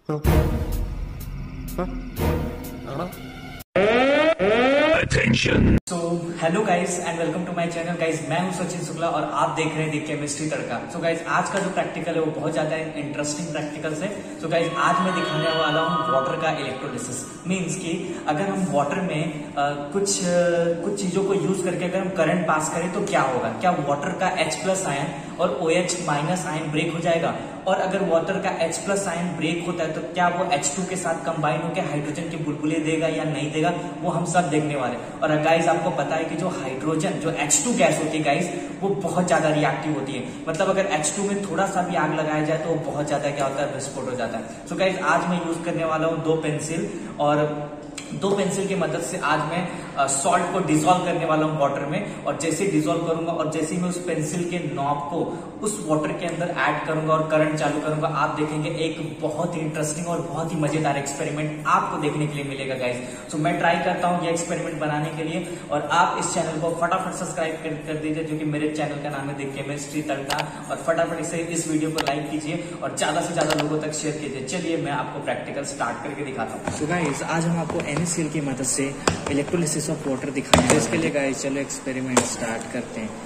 Attention. So hello guys and welcome to my channel guys. मैं हूं सचिन शुक्ला और आप देख रहे हैं दी केमिस्ट्री तड़का। सो गाइस आज का जो प्रैक्टिकल है वो बहुत ज्यादा इंटरेस्टिंग प्रैक्टिकल है। सो गाइस आज मैं दिखाने वाला हूं वाटर का इलेक्ट्रोलिसिस। मींस कि अगर हम वाटर में कुछ चीजों को यूज करके अगर हम करंट पास करें तो क्या होगा। क्या वाटर का H+ आयन और OH- आयन ब्रेक हो जाएगा, और अगर वाटर का H+ आयन ब्रेक होता है तो क्या वो H2 के साथ कंबाइन होकर हाइड्रोजन के बुलबुले देगा या नहीं देगा, वो हम सब देखने वाले। और गाइस आपको पता है कि जो हाइड्रोजन जो H2 गैस होती है गाइस वो बहुत ज्यादा रिएक्टिव होती है। मतलब अगर H2 में थोड़ा सा भी आग लगाया जाए तो वो बहुत ज्यादा क्या होता है, विस्फोट हो जाता है। सो गाइस आज मैं यूज करने वाला हूँ 2 पेंसिल, और 2 पेंसिल की मदद से आज मैं सॉल्ट को डिसॉल्व करने वाला हूँ वाटर में। और जैसे डिसॉल्व करूंगा और जैसे मैं उस पेंसिल के नॉब को उस वाटर के अंदर ऐड करूंगा और करंट चालू करूंगा, आप देखेंगे एक बहुत ही इंटरेस्टिंग और बहुत ही मजेदार एक्सपेरिमेंट आपको देखने के लिए मिलेगा गाइस। सो मैं ट्राई करता हूँ ये एक्सपेरिमेंट बनाने के लिए, और आप इस चैनल को फटाफट सब्सक्राइब कर दीजिए, जो कि मेरे चैनल का नाम है दी केमिस्ट्री तड़का। और फटाफट से इस वीडियो को लाइक कीजिए और ज्यादा से ज्यादा लोगों तक शेयर कीजिए। चलिए मैं आपको प्रैक्टिकल स्टार्ट करके दिखाता हूँ। तो गाइस आज हम आपको NaCl की मदद से इलेक्ट्रोलिसिस ऑफ वाटर दिखाएंगे। तो इसके लिए गाइस चलो एक्सपेरिमेंट स्टार्ट करते हैं।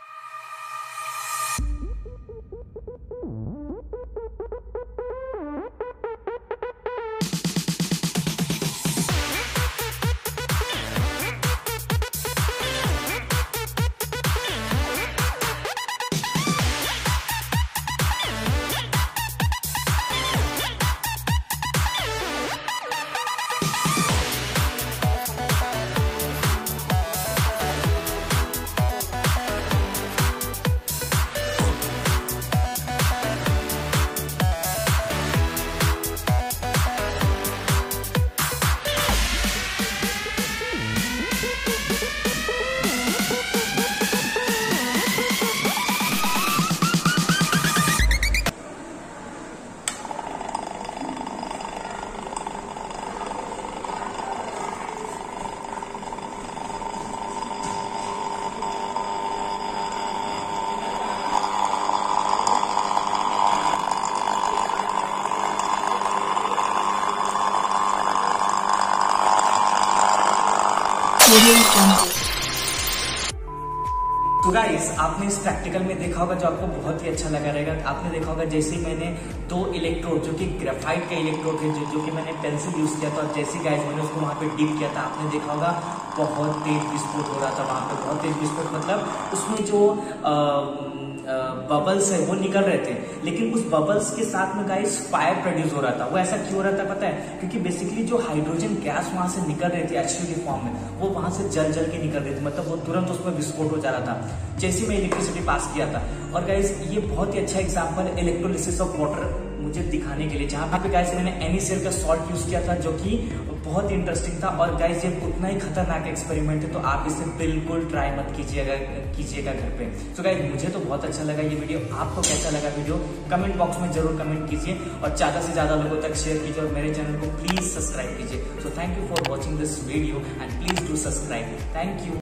तो गाइस आपने इस प्रैक्टिकल में देखा होगा, जो आपको बहुत ही अच्छा लगा रहेगा। आपने देखा होगा जैसे मैंने 2 इलेक्ट्रोड जो कि ग्रेफाइट का इलेक्ट्रोड है, जो कि मैंने पेंसिल यूज किया था, और जैसे गाइस मैंने उसको वहां पे डिप किया था, आपने देखा होगा बहुत तेज विस्फोट हो रहा था वहां पे। बहुत तेज विस्फोट मतलब उसमें जो बबल्स है वो निकल रहे थे, लेकिन उस बबल्स के साथ में गाइस फायर प्रोड्यूस हो रहा था। वो ऐसा क्यों हो रहा था पता है? क्योंकि बेसिकली जो हाइड्रोजन गैस वहां से निकल रही थी H2 के फॉर्म में, वो वहां से जल के निकल रही थी। मतलब वो तुरंत उसमें विस्फोट हो जा रहा था जैसे मैं इलेक्ट्रिसिटी पास किया था। और गाइस ये बहुत ही अच्छा एग्जांपल है इलेक्ट्रोलिसिस ऑफ वाटर मुझे दिखाने के लिए, जहां पे गाइस मैंने NaCl का सॉल्ट यूज किया था, जो कि बहुत ही इंटरेस्टिंग था। और गाइस ये उतना ही खतरनाक एक्सपेरिमेंट है, तो आप इसे बिल्कुल ट्राई मत कीजिएगा घर पे। तो गाइस मुझे तो बहुत अच्छा लगा ये वीडियो। आपको कैसा लगा वीडियो कमेंट बॉक्स में जरूर कमेंट कीजिए, और ज्यादा से ज्यादा लोगों तक शेयर कीजिए, और मेरे चैनल को प्लीज सब्सक्राइब कीजिए। So thank you for watching this video and please do subscribe. Thank you.